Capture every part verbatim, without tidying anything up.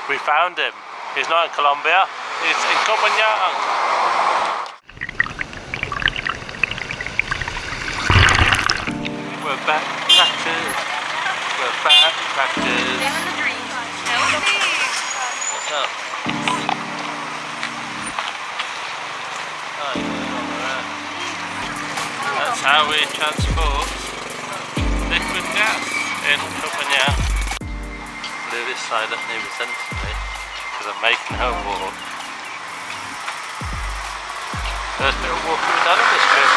We found him. He's not in Colombia, he's in Ko Pha Ngan. We're backpackers. We're backpackers. What's up? Oh, that's how we transport liquid gas in Ko Pha Ngan. This side doesn't even sense to me because I'm making her walk. First bit of walking we've done on this trip.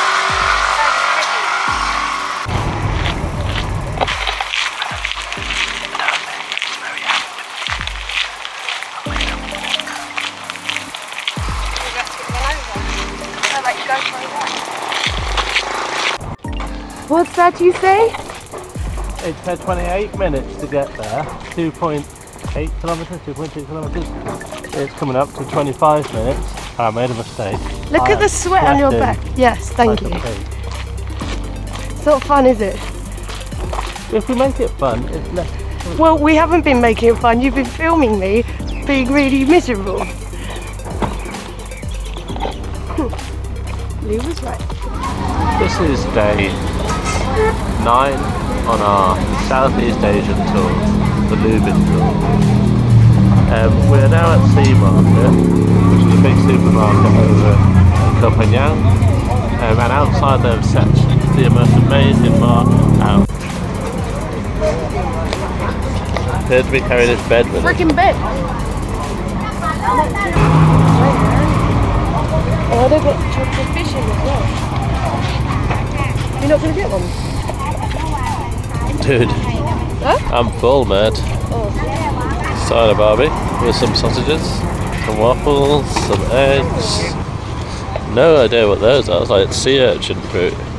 What's that you say? It said twenty-eight minutes to get there, two point eight kilometres, two point six kilometres. It's coming up to twenty-five minutes. I made a mistake. Look I at the sweat on your back. Yes, thank you. It's not fun, is it? If we make it fun, it's less. Well, we haven't been making it fun. You've been filming me being really miserable. Lou was right. This is day nine on our Southeast Asian tour, the Loubin tour. Um, we're now at Sea Market, which is a big supermarket over in Ko Pha Ngan, um, and outside they've set the most amazing market out. Appears to be carrying his bed with Freaking him. bed! Oh, they've got chocolate fish in as well. You're not going to get one? Dude, huh? I'm full, mate. Oh. Side of Barbie with some sausages, some waffles, some eggs. No idea what those are. It's like sea urchin fruit.